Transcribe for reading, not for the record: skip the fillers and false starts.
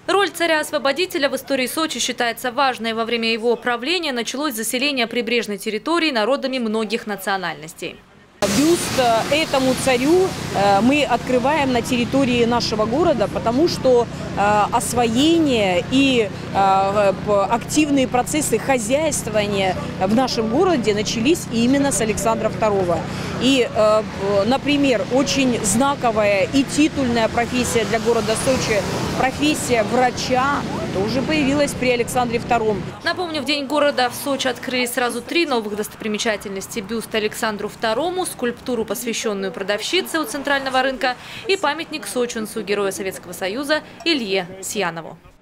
Роль царя-освободителя в истории Сочи считается важной. Во время его правления началось заселение прибрежной территории народами многих национальностей. Бюст этому царю мы открываем на территории нашего города, потому что освоение и активные процессы хозяйствования в нашем городе начались именно с Александра II. И, например, очень знаковая и титульная профессия для города Сочи, профессия врача, тоже появилась при Александре II. Напомню, в День города в Сочи открыли сразу 3 новых достопримечательности: бюст Александру II, скульптуру, посвященную продавщице у центрального рынка, и памятник сочинцу, герою Советского Союза Илье Сьянову.